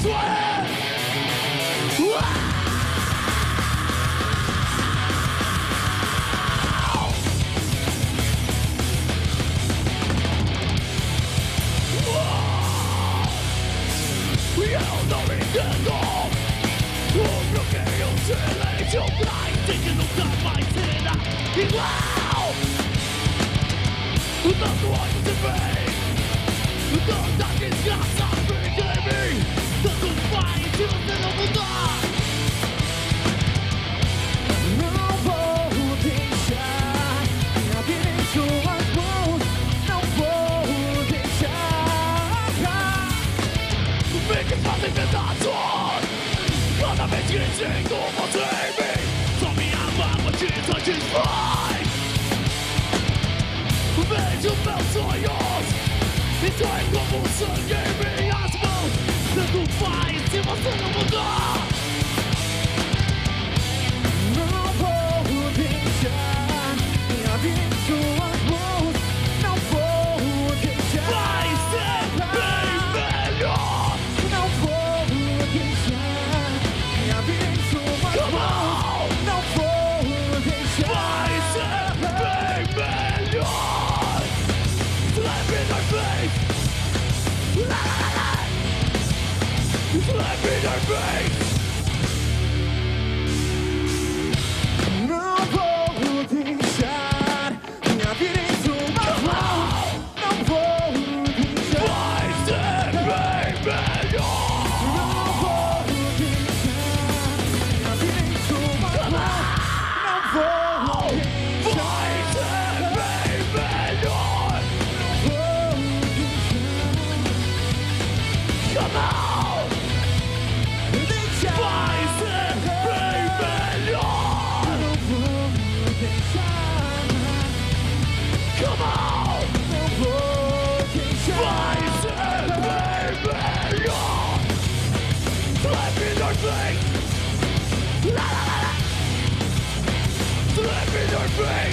swear. Eu não me entendo o bloqueio silêncio pra entender que nunca mais será igual. Tanto ódio se vem, tanta desgraça fica em mim. Tanto faz se você não mudar. Não vou deixar minha vida em suas mãos. Não vou deixar. Fique fazem pedaços cada vez que sinto você em mim. Só minha mágoa te satisfaz. Vejo meus sonhos e sai como sangue em minhas mãos. Tanto faz se você não mudar. Não vou deixar minha vida em suas mãos. Não vou deixar. Vai ser bem melhor. Não vou deixar minha vida em suas Come mãos. on. Não vou deixar. Vai ser bem melhor. Slap in your face. La la la la. Slap in your face. Não vou deixar minha vida em suas mãos. Não vou deixar. Vai ser bem melhor. Não vou deixar minha vida em suas mãos. Não vou deixar. Vai ser bem melhor. Vou deixar. Come on. Deixar. Vai ser bem melhor. Não vou deixar. Come on. Não vou deixar. Vai ser bem melhor. Slap in your face. La la la la. Slap in your face.